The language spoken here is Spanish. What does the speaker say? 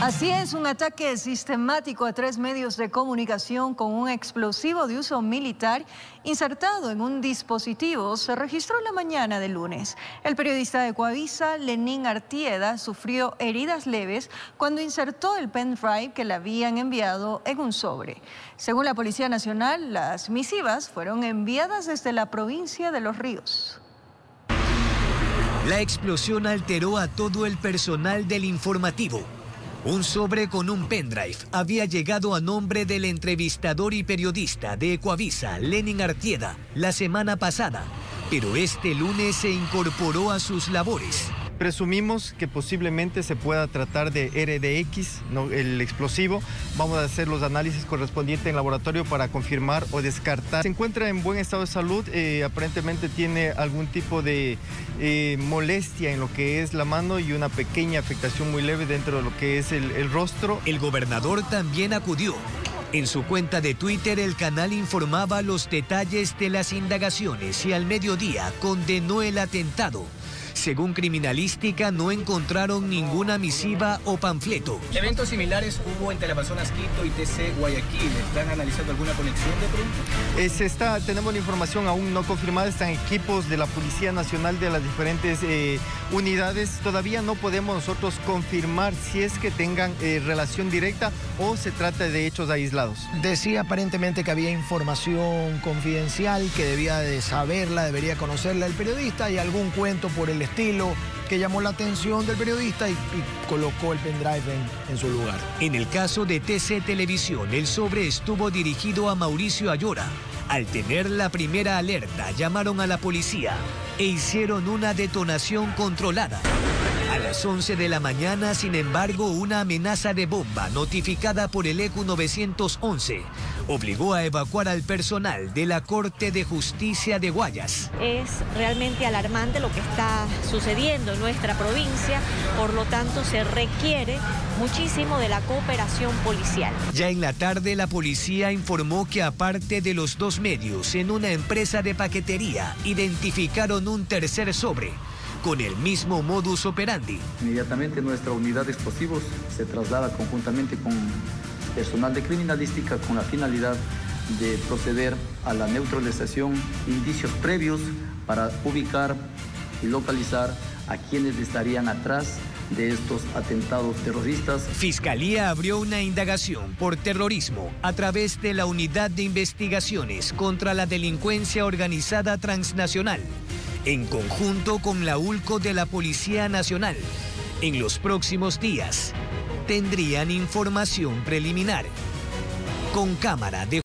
Así es, un ataque sistemático a 3 medios de comunicación con un explosivo de uso militar insertado en un dispositivo se registró la mañana del lunes. El periodista de Ecuavisa, Lenín Artieda, sufrió heridas leves cuando insertó el pendrive que le habían enviado en un sobre. Según la Policía Nacional, las misivas fueron enviadas desde la provincia de Los Ríos. La explosión alteró a todo el personal del informativo. Un sobre con un pendrive había llegado a nombre del entrevistador y periodista de Ecuavisa, Lenín Artieda, la semana pasada, pero este lunes se incorporó a sus labores. Presumimos que posiblemente se pueda tratar de RDX, el explosivo. Vamos a hacer los análisis correspondientes en laboratorio para confirmar o descartar. Se encuentra en buen estado de salud, aparentemente tiene algún tipo de molestia en lo que es la mano y una pequeña afectación muy leve dentro de lo que es el rostro. El gobernador también acudió. En su cuenta de Twitter, el canal informaba los detalles de las indagaciones y al mediodía condenó el atentado. Según Criminalística, no encontraron ninguna misiva o panfleto. ¿Eventos similares hubo entre las personas Quito y TC Guayaquil? ¿Están analizando alguna conexión de pronto? Tenemos la información aún no confirmada, están equipos de la Policía Nacional de las diferentes unidades. Todavía no podemos nosotros confirmar si es que tengan relación directa o se trata de hechos aislados. Decía aparentemente que había información confidencial, que debía de saberla, debería conocerla el periodista y algún cuento por el estilo que llamó la atención del periodista y colocó el pendrive en su lugar. En el caso de TC Televisión, el sobre estuvo dirigido a Mauricio Ayora. Al tener la primera alerta, llamaron a la policía e hicieron una detonación controlada. A las 11 de la mañana, sin embargo, una amenaza de bomba notificada por el ECU 911 obligó a evacuar al personal de la Corte de Justicia de Guayas. Es realmente alarmante lo que está sucediendo en nuestra provincia, por lo tanto se requiere muchísimo de la cooperación policial. Ya en la tarde, la policía informó que aparte de los 2 medios, en una empresa de paquetería identificaron un tercer sobre con el mismo modus operandi. Inmediatamente nuestra unidad de explosivos se traslada conjuntamente con personal de criminalística con la finalidad de proceder a la neutralización de indicios previos para ubicar y localizar a quienes estarían atrás de estos atentados terroristas. Fiscalía abrió una indagación por terrorismo a través de la Unidad de Investigaciones contra la Delincuencia Organizada Transnacional, en conjunto con la ULCO de la Policía Nacional. En los próximos días tendrían información preliminar. Con cámara de